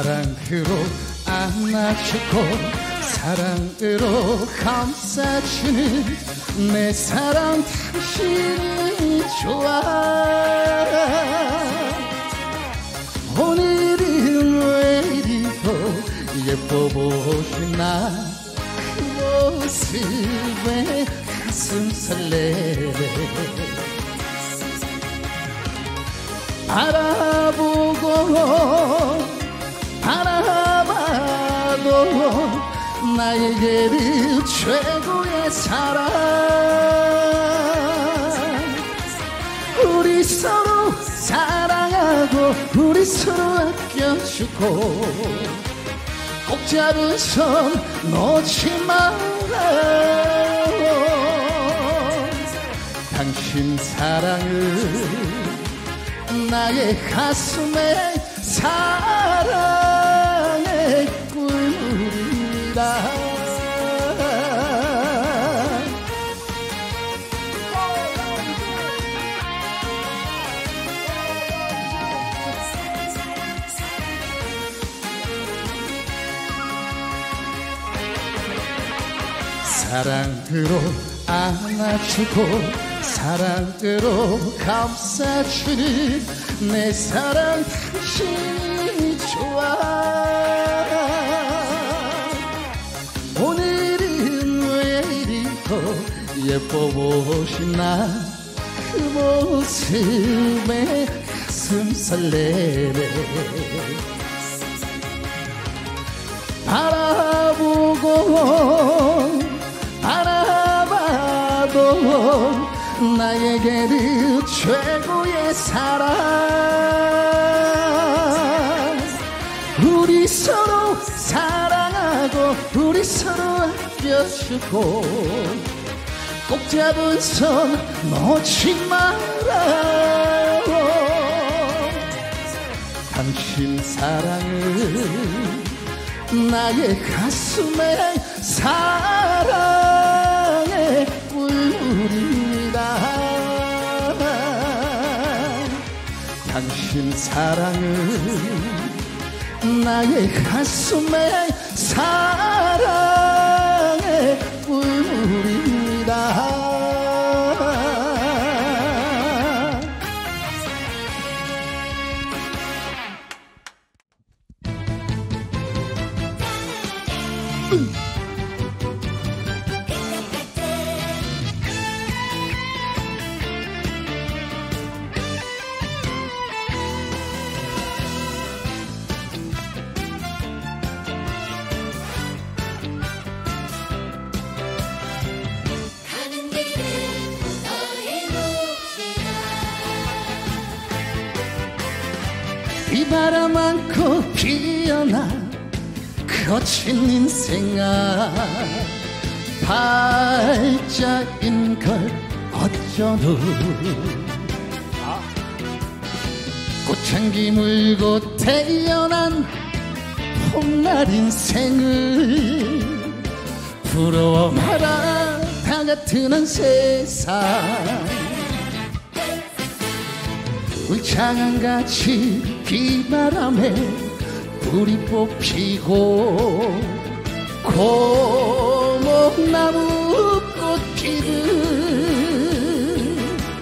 사랑으로 안아주고 사랑으로 감싸주는 내 사랑 당신이 좋아. 오늘은 왜 이리 더 예뻐 보이나 그 모습에 가슴 설레네. 바라보고 바라봐도 나에게는 최고의 사랑. 우리 서로 사랑하고 우리 서로 아껴주고 꼭 잡은 손 놓지 마라. 당신 사랑을 나의 가슴에 사랑의 꿀물이다. 사랑으로 안아주고 사랑으로 감싸주는 내 사랑 당신이 좋아. 오늘은 왜 이리 더 예뻐 보시나 그 모습에 가슴 설레네. 바라보고 바라봐도 나에게는 최고의 사랑. 우리 서로 사랑하고 우리 서로 아껴주고 꼭 잡은 손 놓지 마라. 당신 사랑은 나의 가슴에 사랑의 꿀물이다. 당신 사랑은 나의 가슴에 사랑의 꿀물이다. 비바람 안고 피어나 거친 인생아 발자인 걸 어쩌노. 꽃향기 물고 태어난 봄날 인생을 부러워 마라. 다 같은 세상 울창한같이 비바람에 불이 뽑히고 고목나무 꽃피듯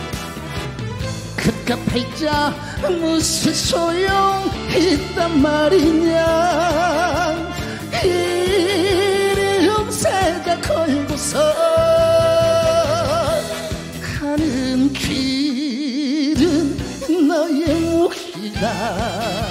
그깟 팔자 무슨 소용 있단 말이냐. 이름새가 걸고서 가는 길은 너의 몫이다.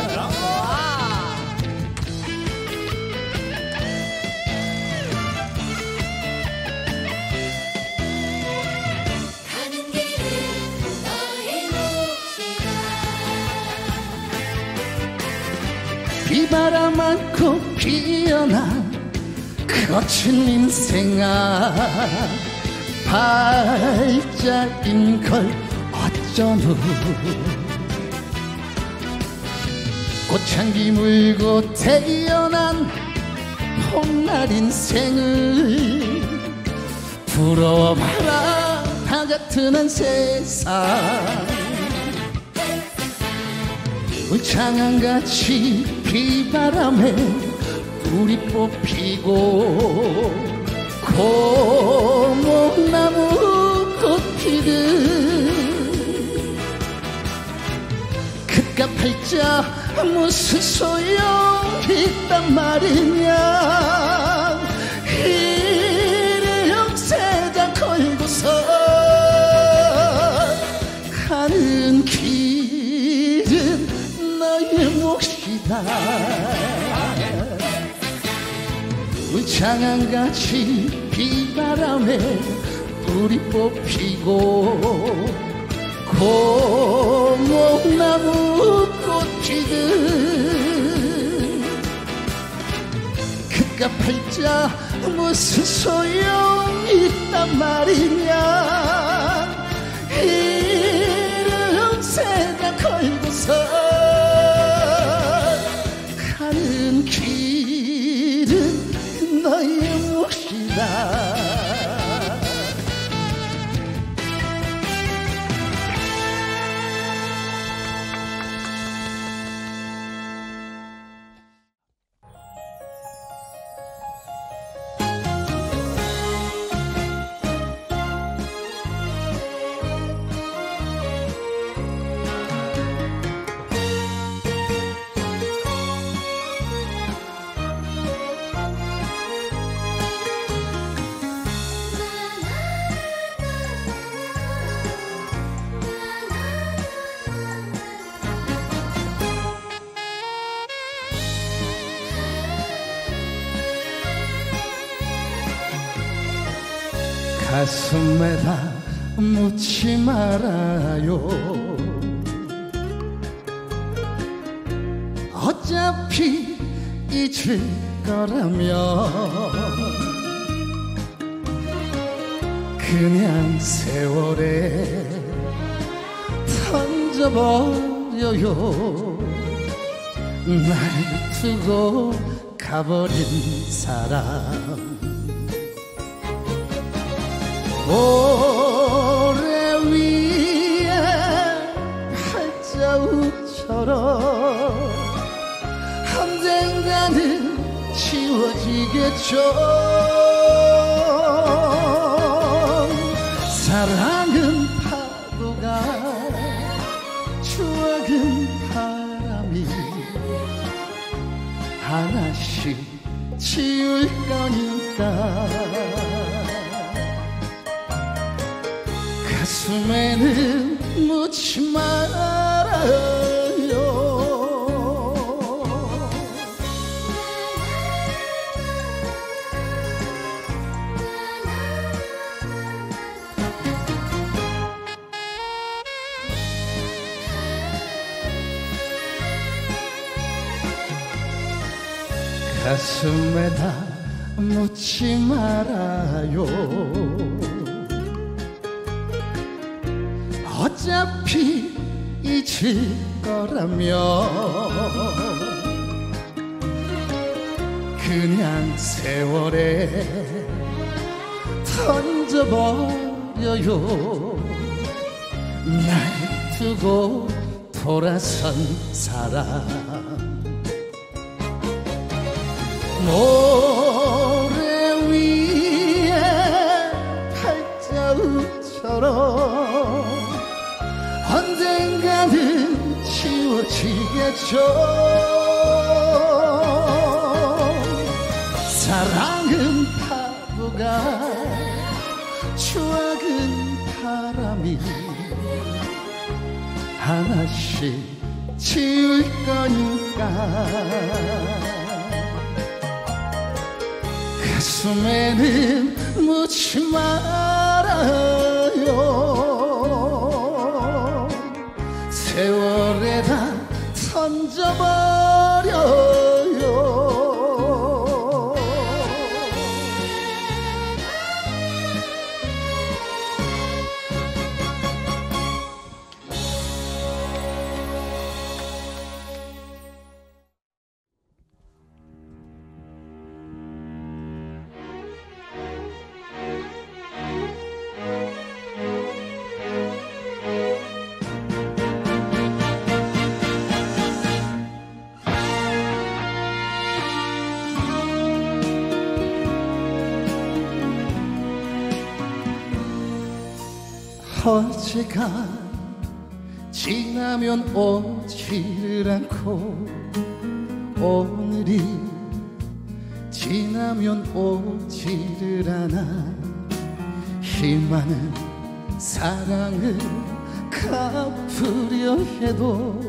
비바람 안고 피어난 거친 인생아 발자인 걸 어쩌노. 꽃향기 물고 태어난 봄날 인생을 부러워 마라. 다 같은 세상 울창한같이 비바람에 불이 뽑히고 고목나무 꽃 피듯 그깟 팔자 무슨 소용이 있단 말이냐 일회용 세자 걸고서 가는 길은 너의 몫이다 장안같이 비바람에 불이 뽑히고 고목나무 꽃 피듯 그깟 팔자 무슨 소용이 있단 말이냐 이름 세자 걸고서 가는 길은 너의 몫이다 가슴에다 묻지 말아요 어차피 잊을 거라면 그냥 세월에 던져버려요 날 두고 가버린 사람 모래 위에 팔자국처럼 언젠가는 지워지겠죠 사랑은 파도가 추억은 바람이 하나씩 지울 거니까 가슴에는 묻지 말아요 가슴에다 묻지 말아요 어차피 잊을 거라면 그냥 세월에 던져버려요 날 두고 돌아선 사람 모래 위에 팔자국처럼 언젠가는 지워지겠죠 사랑은 파도가 추억은 바람이 하나씩 지울 거니까 가슴에는 묻지 말아요 세월에다 던져버려요 어제가 지나면 오지를 않고 오늘이 지나면 오지를 않아 힘많은 사랑을 갚으려 해도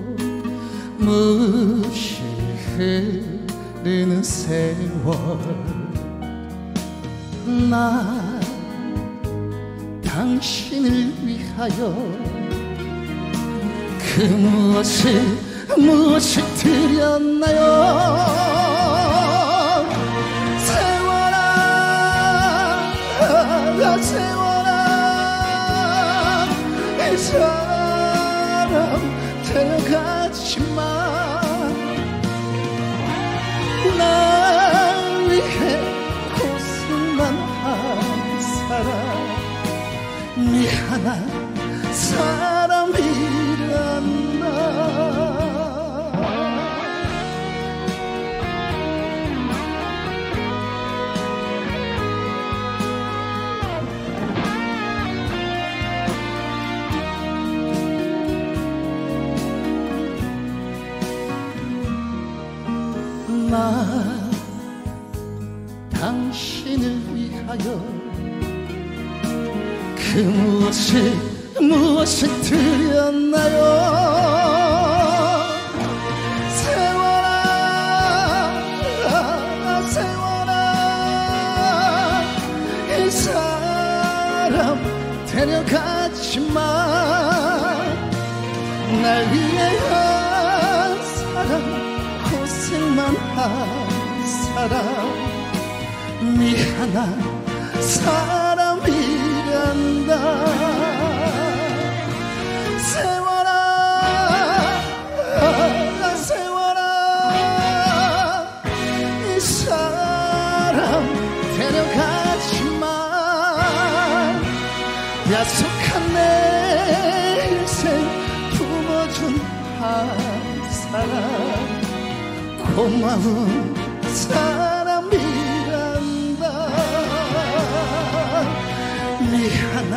무실 흐르는 세월 나 당신을 위하여 그 무엇을 드렸나요 세월아 세월아 이 사람 데려가지마 날 위해 고생만 한 사람 미안한 사람이란다 나 당신을 위하여 그 무엇을 드렸나요 세월아 세월아 이 사람 데려가지마 날 위해 한 사람 고생만 한 사람 미안한 사람이란다 세월아 세월아 이 사람 데려가지마 약속한 내 인생 품어준 한 사람 고마운 사람이란다 미안한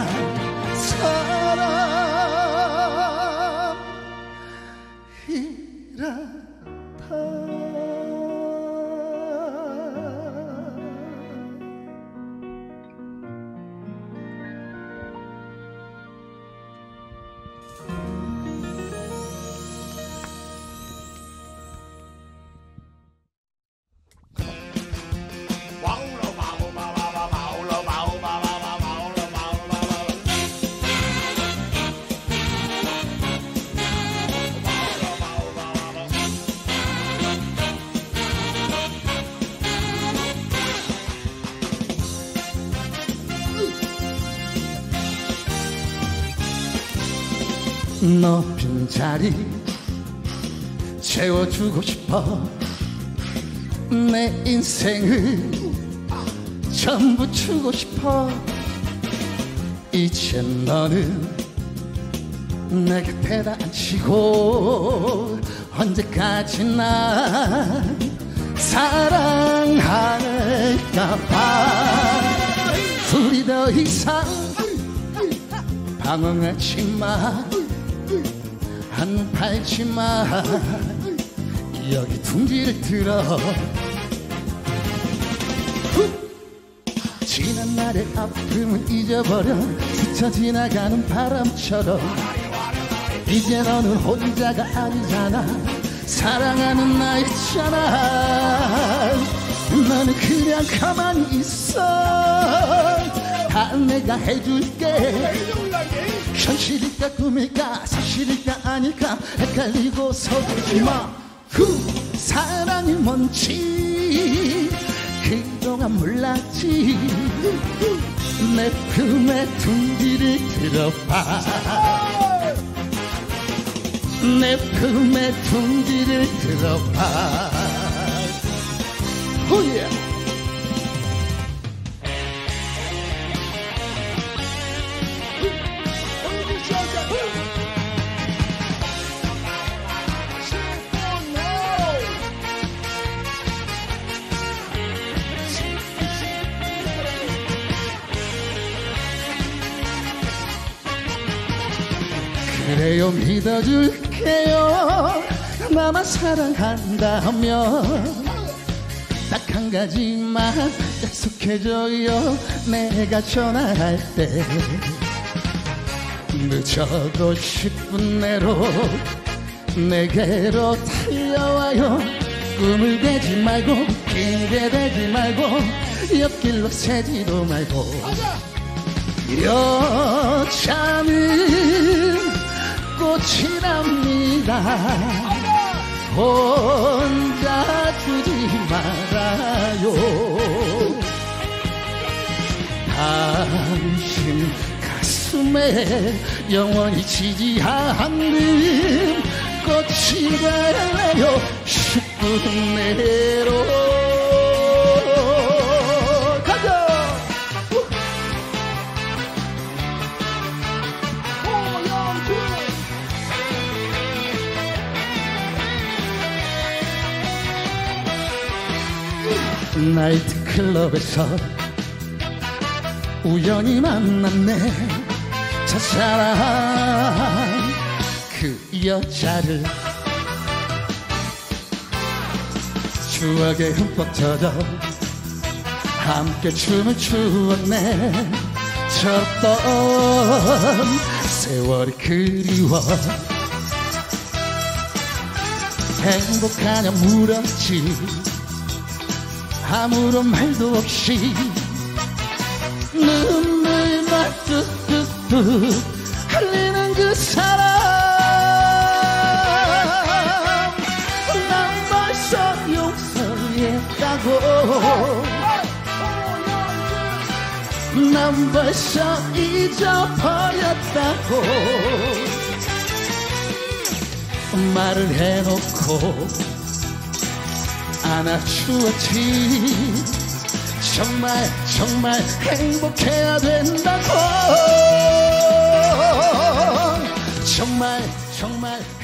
사람이란다 너 빈자리 채워주고 싶어 내 인생을 전부 주고 싶어 이제 너는 내 곁에다 앉히고 언제까지나 사랑할까봐 둘이 더 이상 방황하지마 한 팔지마 여기 둥지를 들어 지난 날의 아픔은 잊어버려 스쳐 지나가는 바람처럼 이제 너는 혼자가 아니잖아 사랑하는 나 있잖아 너는 그냥 가만히 있어 다 내가 해줄게 현실일까 꿈일까 사실일까 아닐까 헷갈리고 서두르지마 사랑이 뭔지 그동안 몰랐지 내 품에 둥지를 들어봐 내 품에 둥지를 들어봐 오예 그래요 믿어줄게요. 나만 사랑한다면 딱 한 가지만 약속해줘요. 내가 전화할 때 늦어도 10분 내로 내게로 달려와요. 꿈을 대지 말고 핑계 대지 말고 옆길로 새지도 말고. 여자는 꽃이랍니다. 혼자 두지 말아요. 당신 가슴에 영원히 지지 않는 꽃이 될래요. 10분 내로 가자. 나이트클럽에서 우연히 만났네. 첫사랑 그 여자를 추억에 흠뻑 젖어 함께 춤을 추었네. 쳤던 세월이 그리워. 행복하냐 물었지. 아무런 말도 없이 눈물만 뚝뚝뚝 흘리는 그 사람. 난 벌써 용서했다고. 난 벌써 잊어버렸다고 말을 해놓고 안아주었지. 정말 정말 행복해야 된다고. 정말 정말